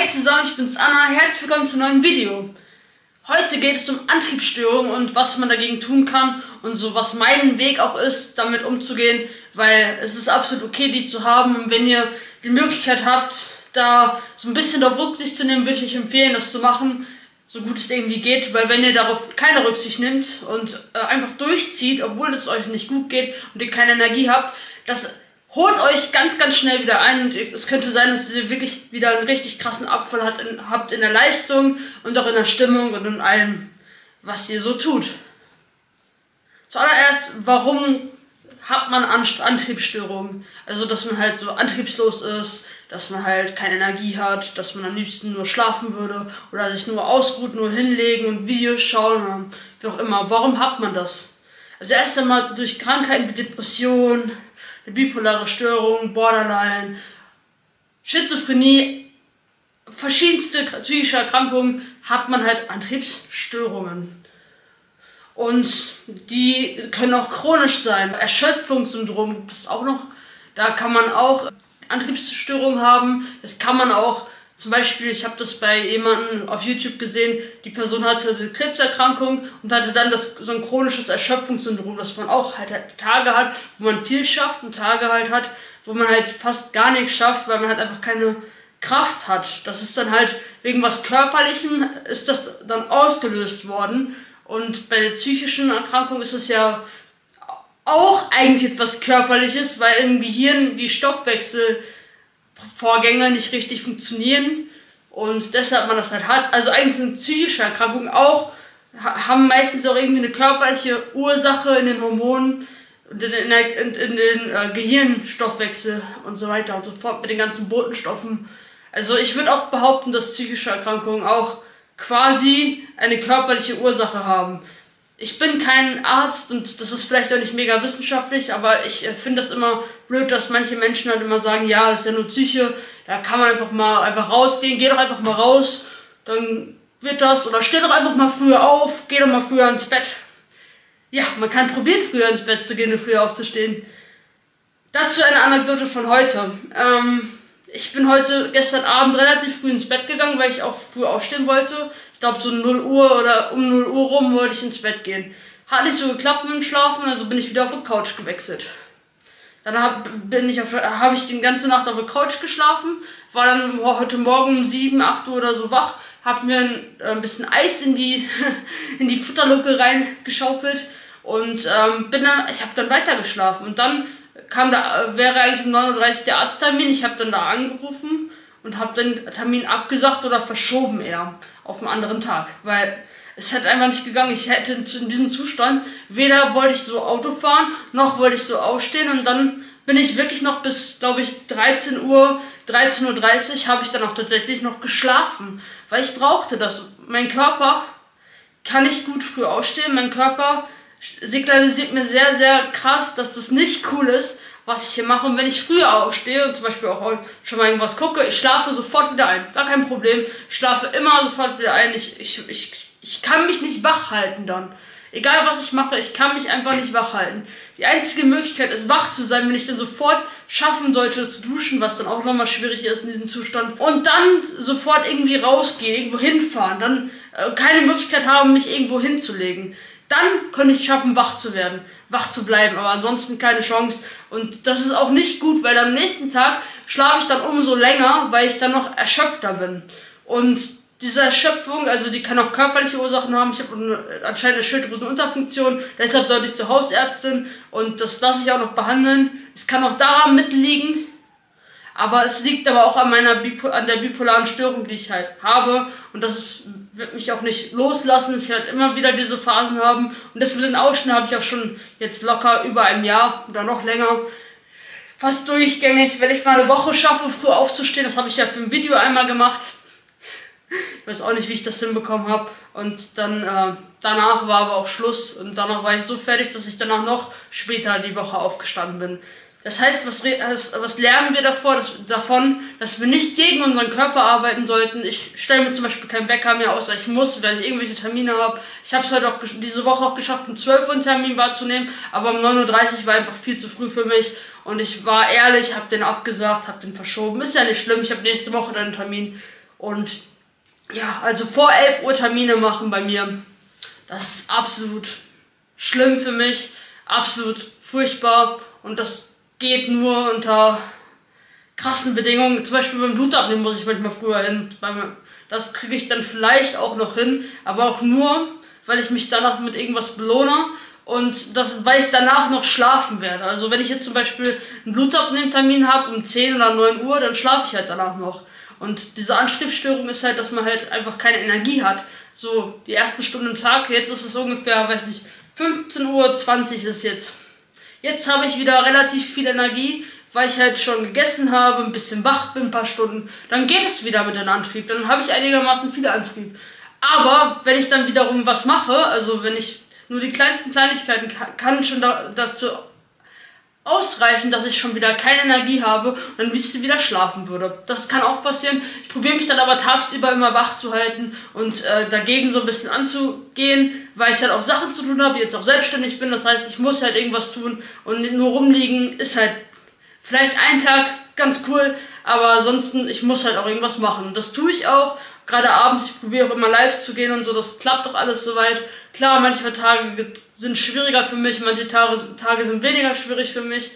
Hey zusammen, ich bin's Anna, herzlich willkommen zu einem neuen Video. Heute geht es um Antriebsstörungen und was man dagegen tun kann und so was mein Weg auch ist, damit umzugehen, weil es ist absolut okay, die zu haben, und wenn ihr die Möglichkeit habt, da so ein bisschen auf Rücksicht zu nehmen, würde ich euch empfehlen, das zu machen, so gut es irgendwie geht, weil wenn ihr darauf keine Rücksicht nimmt und einfach durchzieht, obwohl es euch nicht gut geht und ihr keine Energie habt, das holt euch ganz, ganz schnell wieder ein, und es könnte sein, dass ihr wirklich wieder einen richtig krassen Abfall habt in der Leistung und auch in der Stimmung und in allem, was ihr so tut. Zuallererst, warum hat man Antriebsstörungen? Also, dass man halt so antriebslos ist, dass man halt keine Energie hat, dass man am liebsten nur schlafen würde oder sich nur ausruht, nur hinlegen und Videos schauen, wie auch immer. Warum hat man das? Also erst einmal durch Krankheiten wie Depression, eine bipolare Störung, Borderline, Schizophrenie, verschiedenste psychische Erkrankungen, hat man halt Antriebsstörungen. Und die können auch chronisch sein. Erschöpfungssyndrom gibt es auch noch. Da kann man auch Antriebsstörungen haben. Das kann man auch, zum Beispiel, ich habe das bei jemandem auf YouTube gesehen, die Person hatte eine Krebserkrankung und hatte dann so ein chronisches Erschöpfungssyndrom, dass man auch halt Tage hat, wo man viel schafft, und Tage halt hat, wo man halt fast gar nichts schafft, weil man halt einfach keine Kraft hat. Das ist dann halt wegen was Körperlichem ist das dann ausgelöst worden, und bei der psychischen Erkrankung ist es ja auch eigentlich etwas Körperliches, weil im Gehirn die Stoffwechselvorgänge nicht richtig funktionieren und deshalb man das halt hat. Also eigentlich sind psychische Erkrankungen auch, haben meistens auch irgendwie eine körperliche Ursache in den Hormonen und in den Gehirnstoffwechsel und so weiter und so fort mit den ganzen Botenstoffen. Also ich würde auch behaupten, dass psychische Erkrankungen auch quasi eine körperliche Ursache haben. Ich bin kein Arzt und das ist vielleicht auch nicht mega wissenschaftlich, aber ich finde das immer blöd, dass manche Menschen halt immer sagen, ja, das ist ja nur Psyche, da kann man einfach rausgehen, geh doch einfach mal raus, dann wird das, oder steh doch einfach mal früher auf, geh doch mal früher ins Bett. Ja, man kann probieren, früher ins Bett zu gehen und früher aufzustehen. Dazu eine Anekdote von heute. Ich bin gestern Abend relativ früh ins Bett gegangen, weil ich auch früh aufstehen wollte. Ich glaube so 0 Uhr oder um 0 Uhr rum wollte ich ins Bett gehen. Hat nicht so geklappt mit dem Schlafen, also bin ich wieder auf die Couch gewechselt. Dann habe ich die ganze Nacht auf der Couch geschlafen, war dann heute Morgen um 7, 8 Uhr oder so wach, habe mir ein bisschen Eis in die Futterluke reingeschaufelt und ich habe dann weiter geschlafen. Und dann wäre eigentlich um 9:30 Uhr der Arzttermin. Ich habe dann da angerufen und habe den Termin abgesagt oder verschoben eher auf einen anderen Tag, weil es hätte einfach nicht gegangen. Ich hätte in diesem Zustand, weder wollte ich so Auto fahren, noch wollte ich so aufstehen, und dann bin ich wirklich noch bis, glaube ich, 13:30 Uhr habe ich dann auch tatsächlich noch geschlafen, weil ich brauchte das. Mein Körper kann nicht gut früh aufstehen, mein Körper signalisiert mir sehr, sehr krass, dass das nicht cool ist, was ich hier mache. Und wenn ich früher aufstehe und zum Beispiel auch schon mal irgendwas gucke, ich schlafe sofort wieder ein. Gar kein Problem. Ich schlafe immer sofort wieder ein. Ich kann mich nicht wach halten dann. Egal was ich mache, ich kann mich einfach nicht wach halten. Die einzige Möglichkeit ist, wach zu sein, wenn ich dann sofort schaffen sollte zu duschen, was dann auch nochmal schwierig ist in diesem Zustand. Und dann sofort irgendwie rausgehen, irgendwo hinfahren. Dann keine Möglichkeit haben, mich irgendwo hinzulegen. Dann könnte ich es schaffen, wach zu werden, wach zu bleiben, aber ansonsten keine Chance. Und das ist auch nicht gut, weil am nächsten Tag schlafe ich dann umso länger, weil ich dann noch erschöpfter bin. Und diese Erschöpfung, also die kann auch körperliche Ursachen haben. Ich habe anscheinend eine Schilddrüsenunterfunktion, deshalb sollte ich zur Hausärztin und das lasse ich auch noch behandeln. Es kann auch daran mitliegen, aber es liegt aber auch an der bipolaren Störung, die ich halt habe, und wird mich auch nicht loslassen. Ich werde immer wieder diese Phasen haben, und das mit den Ausschnitten habe ich auch schon jetzt locker über ein Jahr oder noch länger. Fast durchgängig, wenn ich mal eine Woche schaffe, früh aufzustehen, das habe ich ja für ein Video einmal gemacht. Ich weiß auch nicht, wie ich das hinbekommen habe, und dann danach war aber auch Schluss, und danach war ich so fertig, dass ich danach noch später die Woche aufgestanden bin. Das heißt, was lernen wir davon, dass wir nicht gegen unseren Körper arbeiten sollten. Ich stelle mir zum Beispiel keinen Wecker mehr, außer ich muss, weil ich irgendwelche Termine habe. Ich habe es heute auch diese Woche auch geschafft, um 12 Uhr einen Termin wahrzunehmen, aber um 9:30 Uhr war einfach viel zu früh für mich. Und ich war ehrlich, habe den abgesagt, habe den verschoben. Ist ja nicht schlimm, ich habe nächste Woche dann einen Termin. Und ja, also vor 11 Uhr Termine machen bei mir, das ist absolut schlimm für mich, absolut furchtbar und das geht nur unter krassen Bedingungen. Zum Beispiel beim Blutabnehmen muss ich manchmal früher hin. Das kriege ich dann vielleicht auch noch hin, aber auch nur, weil ich mich danach mit irgendwas belohne und weil ich danach noch schlafen werde. Also wenn ich jetzt zum Beispiel einen Blutabnehmtermin habe um 10 oder 9 Uhr, dann schlafe ich halt danach noch. Und diese Antriebsstörung ist halt, dass man halt einfach keine Energie hat. So die ersten Stunden im Tag, jetzt ist es ungefähr, weiß nicht, 15:20 Uhr ist es jetzt. Jetzt habe ich wieder relativ viel Energie, weil ich halt schon gegessen habe, ein bisschen wach bin, ein paar Stunden. Dann geht es wieder mit dem Antrieb, dann habe ich einigermaßen viel Antrieb. Aber wenn ich dann wiederum was mache, also wenn ich nur die kleinsten Kleinigkeiten kann schon dazu ausreichen, dass ich schon wieder keine Energie habe und dann ein bisschen wieder schlafen würde. Das kann auch passieren. Ich probiere mich dann aber tagsüber immer wach zu halten und dagegen so ein bisschen anzugehen, weil ich halt auch Sachen zu tun habe, jetzt auch selbstständig bin. Das heißt, ich muss halt irgendwas tun und nicht nur rumliegen ist halt vielleicht ein Tag ganz cool, aber ansonsten, ich muss halt auch irgendwas machen. Das tue ich auch. Gerade abends, ich probiere auch immer live zu gehen und so, das klappt doch alles soweit. Klar, manche Tage sind schwieriger für mich, manche Tage sind weniger schwierig für mich.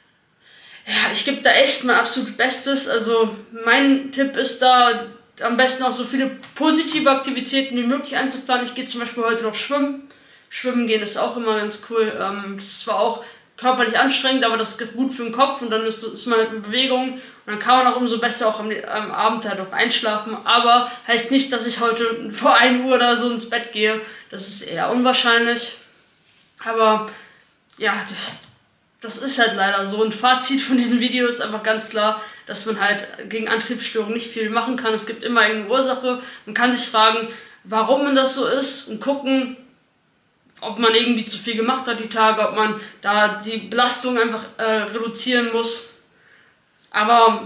Ja, ich gebe da echt mein absolut Bestes. Also mein Tipp ist da, am besten auch so viele positive Aktivitäten wie möglich einzuplanen. Ich gehe zum Beispiel heute noch schwimmen. Schwimmen gehen ist auch immer ganz cool. Das ist zwar auch körperlich anstrengend, aber das ist gut für den Kopf und dann ist man halt in Bewegung und dann kann man auch umso besser auch am Abend halt auch einschlafen, aber heißt nicht, dass ich heute vor 1 Uhr oder so ins Bett gehe, das ist eher unwahrscheinlich, aber ja, das ist halt leider so. Ein Fazit von diesem Video ist einfach ganz klar, dass man halt gegen Antriebsstörungen nicht viel machen kann, es gibt immer irgendeine Ursache, man kann sich fragen, warum das so ist und gucken, ob man irgendwie zu viel gemacht hat die Tage, ob man da die Belastung einfach reduzieren muss. Aber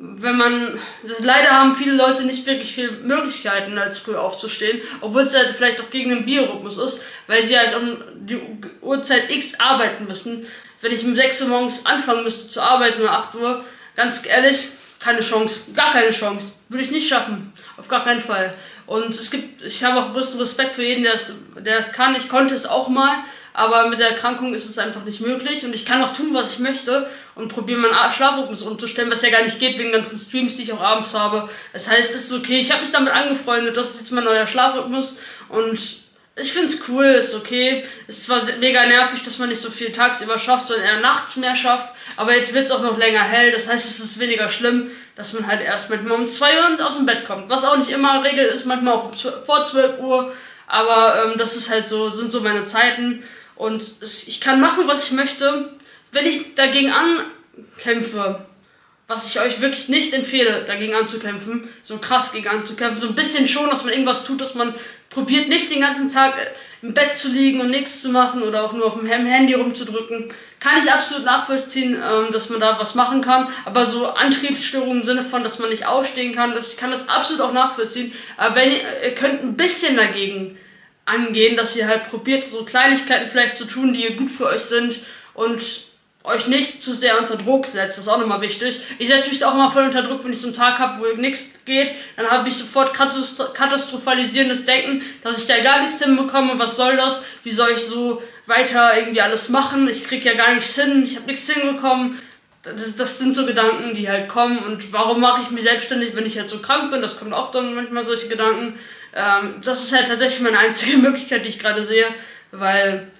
leider haben viele Leute nicht wirklich viele Möglichkeiten, als früh aufzustehen, obwohl es halt vielleicht auch gegen den Biorhythmus ist, weil sie halt um die Uhrzeit X arbeiten müssen. Wenn ich um 6 Uhr morgens anfangen müsste zu arbeiten oder 8 Uhr, ganz ehrlich, keine Chance, gar keine Chance. Würde ich nicht schaffen, auf gar keinen Fall. Und ich habe auch größten Respekt für jeden, der es kann. Ich konnte es auch mal, aber mit der Erkrankung ist es einfach nicht möglich. Und ich kann auch tun, was ich möchte und probiere meinen Schlafrhythmus umzustellen, was ja gar nicht geht wegen ganzen Streams, die ich auch abends habe. Das heißt, es ist okay. Ich habe mich damit angefreundet, das ist jetzt mein neuer Schlafrhythmus und ich finde es cool, ist okay. Ist zwar mega nervig, dass man nicht so viel tagsüber schafft, sondern eher nachts mehr schafft, aber jetzt wird es auch noch länger hell, das heißt, es ist weniger schlimm, dass man halt erst manchmal um 2 Uhr aus dem Bett kommt, was auch nicht immer Regel ist, manchmal auch vor 12 Uhr, aber das ist halt so, sind so meine Zeiten und ich kann machen, was ich möchte, wenn ich dagegen ankämpfe, was ich euch wirklich nicht empfehle, dagegen anzukämpfen, so krass gegen anzukämpfen, so ein bisschen schon, dass man irgendwas tut, dass man probiert nicht den ganzen Tag im Bett zu liegen und nichts zu machen oder auch nur auf dem Handy rumzudrücken. Kann ich absolut nachvollziehen, dass man da was machen kann, aber so Antriebsstörungen im Sinne von, dass man nicht aufstehen kann, ich kann das absolut auch nachvollziehen, aber wenn ihr könnt ein bisschen dagegen angehen, dass ihr halt probiert, so Kleinigkeiten vielleicht zu tun, die gut für euch sind und euch nicht zu sehr unter Druck setzt, das ist auch nochmal wichtig. Ich setze mich auch mal voll unter Druck, wenn ich so einen Tag habe, wo nichts geht, dann habe ich sofort katastrophalisierendes Denken, dass ich da gar nichts hinbekomme, was soll das, wie soll ich so weiter irgendwie alles machen, ich kriege ja gar nichts hin, ich habe nichts hinbekommen. Das sind so Gedanken, die halt kommen und warum mache ich mich selbstständig, wenn ich halt so krank bin, das kommt auch dann manchmal solche Gedanken. Das ist halt tatsächlich meine einzige Möglichkeit, die ich gerade sehe, weil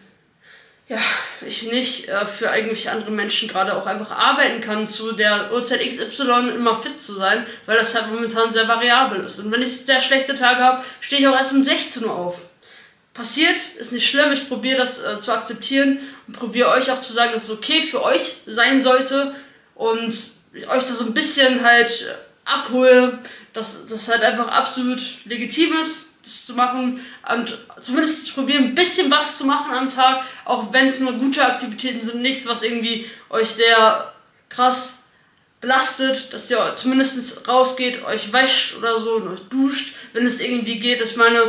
ja, ich nicht für irgendwelche anderen Menschen gerade auch einfach arbeiten kann, zu der Uhrzeit XY immer fit zu sein, weil das halt momentan sehr variabel ist. Und wenn ich sehr schlechte Tage habe, stehe ich auch erst um 16 Uhr auf. Passiert, ist nicht schlimm, ich probiere das zu akzeptieren und probiere euch auch zu sagen, dass es okay für euch sein sollte und ich euch da so ein bisschen halt abhole, dass das halt einfach absolut legitim ist, das zu machen und zumindest zu probieren, ein bisschen was zu machen am Tag, auch wenn es nur gute Aktivitäten sind, nichts, was irgendwie euch sehr krass belastet, dass ihr zumindest rausgeht, euch wäscht oder so und euch duscht, wenn es irgendwie geht. Ich meine,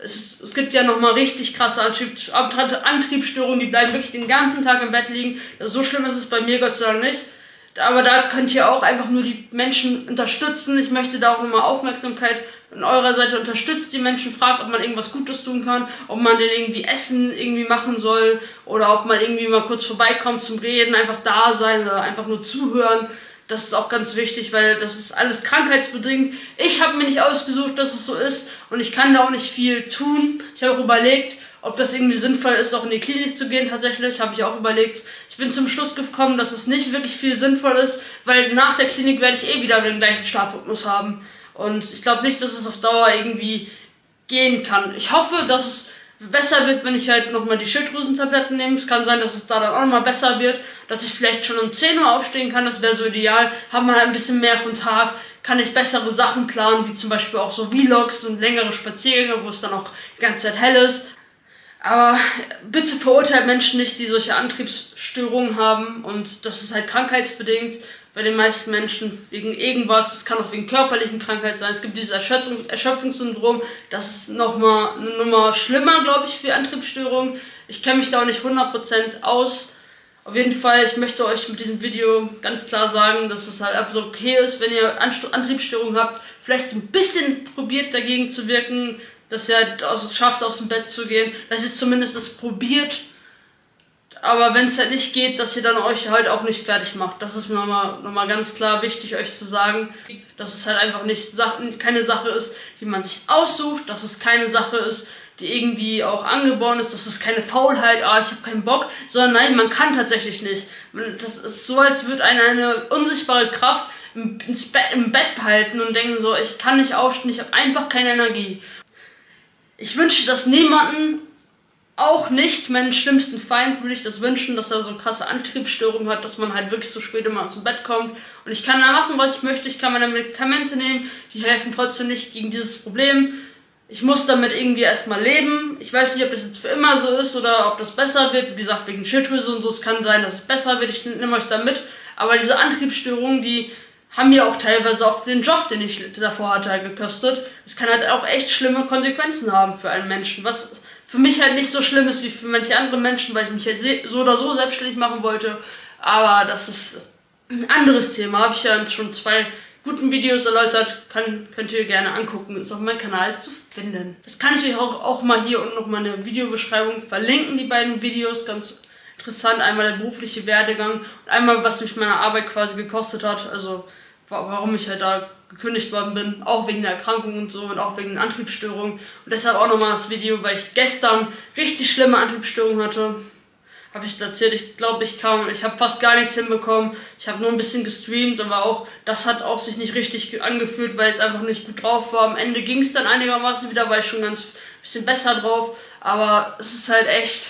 es gibt ja nochmal richtig krasse Antriebsstörungen, die bleiben wirklich den ganzen Tag im Bett liegen. So schlimm ist es bei mir Gott sei Dank nicht. Aber da könnt ihr auch einfach nur die Menschen unterstützen. Ich möchte da auch nochmal Aufmerksamkeit von eurer Seite. Unterstützt die Menschen, fragt, ob man irgendwas Gutes tun kann, ob man denen irgendwie Essen irgendwie machen soll oder ob man irgendwie mal kurz vorbeikommt zum Reden, einfach da sein oder einfach nur zuhören. Das ist auch ganz wichtig, weil das ist alles krankheitsbedingt. Ich habe mir nicht ausgesucht, dass es so ist und ich kann da auch nicht viel tun. Ich habe auch überlegt, ob das irgendwie sinnvoll ist, auch in die Klinik zu gehen. Tatsächlich habe ich auch überlegt. Ich bin zum Schluss gekommen, dass es nicht wirklich viel sinnvoll ist, weil nach der Klinik werde ich wieder den gleichen Schlafrhythmus haben. Und ich glaube nicht, dass es auf Dauer irgendwie gehen kann. Ich hoffe, dass es besser wird, wenn ich halt nochmal die Schilddrüsentabletten nehme. Es kann sein, dass es da dann auch nochmal besser wird, dass ich vielleicht schon um 10 Uhr aufstehen kann. Das wäre so ideal. Haben wir halt ein bisschen mehr vom Tag, kann ich bessere Sachen planen, wie zum Beispiel auch so Vlogs und längere Spaziergänge, wo es dann auch die ganze Zeit hell ist. Aber bitte verurteilt Menschen nicht, die solche Antriebsstörungen haben, und das ist halt krankheitsbedingt bei den meisten Menschen wegen irgendwas. Es kann auch wegen körperlichen Krankheit sein. Es gibt dieses Erschöpfungssyndrom, das ist nochmal eine Nummer schlimmer, glaube ich, für Antriebsstörungen. Ich kenne mich da auch nicht 100% aus. Auf jeden Fall, ich möchte euch mit diesem Video ganz klar sagen, dass es halt absolut okay ist, wenn ihr Antriebsstörungen habt, vielleicht ein bisschen probiert dagegen zu wirken, dass ihr halt schafft, aus dem Bett zu gehen, dass ihr zumindest das probiert, aber wenn es halt nicht geht, dass ihr dann euch halt auch nicht fertig macht. Das ist nochmal ganz klar wichtig, euch zu sagen, dass es halt einfach keine Sache ist, die man sich aussucht, dass es keine Sache ist, die irgendwie auch angeboren ist, dass es keine Faulheit, ich habe keinen Bock, sondern nein, man kann tatsächlich nicht. Das ist so, als würde eine unsichtbare Kraft im Bett behalten und denken so, ich kann nicht aufstehen, ich habe einfach keine Energie. Ich wünsche das niemanden, auch nicht meinen schlimmsten Feind würde ich das wünschen, dass er so krasse Antriebsstörungen hat, dass man halt wirklich so spät immer aus dem Bett kommt. Und ich kann da machen, was ich möchte, ich kann meine Medikamente nehmen, die helfen trotzdem nicht gegen dieses Problem. Ich muss damit irgendwie erstmal leben. Ich weiß nicht, ob das jetzt für immer so ist oder ob das besser wird. Wie gesagt, wegen Schilddrüse und so, es kann sein, dass es besser wird, ich nehme euch da mit. Aber diese Antriebsstörungen, die haben mir auch teilweise auch den Job, den ich davor hatte, halt gekostet. Es kann halt auch echt schlimme Konsequenzen haben für einen Menschen, was für mich halt nicht so schlimm ist wie für manche andere Menschen, weil ich mich halt so oder so selbstständig machen wollte. Aber das ist ein anderes Thema, habe ich ja in schon 2 guten Videos erläutert, könnt ihr gerne angucken, ist auf meinem Kanal zu finden. Das kann ich euch auch mal hier unten noch mal in der Videobeschreibung verlinken, die beiden Videos, ganz interessant, einmal der berufliche Werdegang und einmal, was mich meine Arbeit quasi gekostet hat, also warum ich halt da gekündigt worden bin, auch wegen der Erkrankung und so und auch wegen der Antriebsstörung. Und deshalb auch nochmal das Video, weil ich gestern richtig schlimme Antriebsstörungen hatte. Habe ich erzählt, ich glaube, ich habe fast gar nichts hinbekommen. Ich habe nur ein bisschen gestreamt, aber auch das hat auch sich nicht richtig angefühlt, weil es einfach nicht gut drauf war. Am Ende ging es dann einigermaßen wieder, war ich schon ganz bisschen besser drauf. Aber es ist halt echt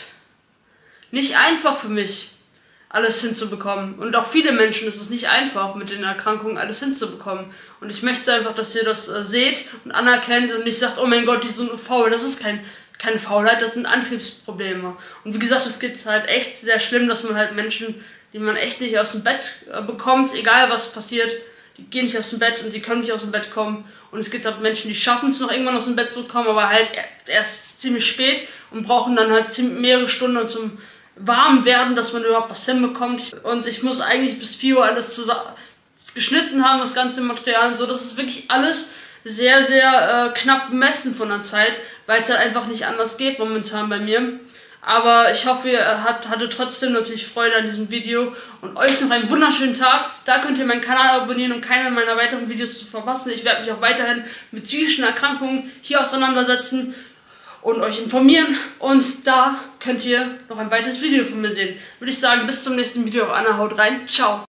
nicht einfach für mich, alles hinzubekommen. Und auch viele Menschen ist es nicht einfach, mit den Erkrankungen alles hinzubekommen. Und ich möchte einfach, dass ihr das seht und anerkennt und nicht sagt, oh mein Gott, die sind faul. Das ist keine Faulheit, das sind Antriebsprobleme. Und wie gesagt, es geht halt echt sehr schlimm, dass man halt Menschen, die man echt nicht aus dem Bett bekommt, egal was passiert, die gehen nicht aus dem Bett und die können nicht aus dem Bett kommen. Und es gibt halt Menschen, die schaffen es noch irgendwann aus dem Bett zu kommen, aber halt erst ziemlich spät und brauchen dann halt mehrere Stunden zum warm werden, dass man überhaupt was hinbekommt. Und ich muss eigentlich bis 4 Uhr alles geschnitten haben, das ganze Material und so. Das ist wirklich alles sehr, sehr knapp bemessen von der Zeit, weil es halt einfach nicht anders geht momentan bei mir. Aber ich hoffe, ihr hattet trotzdem natürlich Freude an diesem Video und euch noch einen wunderschönen Tag. Da könnt ihr meinen Kanal abonnieren, um keine meiner weiteren Videos zu verpassen. Ich werde mich auch weiterhin mit psychischen Erkrankungen hier auseinandersetzen und euch informieren. Und da könnt ihr noch ein weiteres Video von mir sehen. Würde ich sagen, bis zum nächsten Video. Anna, haut rein. Ciao.